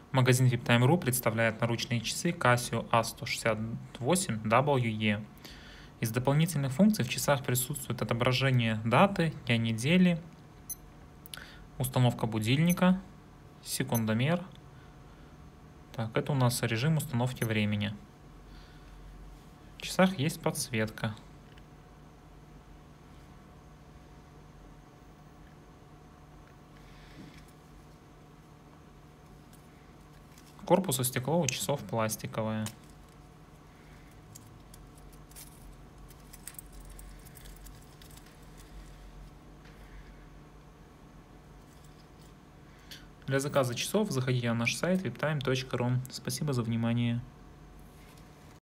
Магазин VIPTime.ru представляет наручные часы Casio A168WE. Из дополнительных функций в часах присутствует отображение даты, дня недели, установка будильника, секундомер. Так, это у нас режим установки времени. В часах есть подсветка. Корпус у стекло, у часов пластиковое. Для заказа часов заходите на наш сайт viptime.ru. Спасибо за внимание.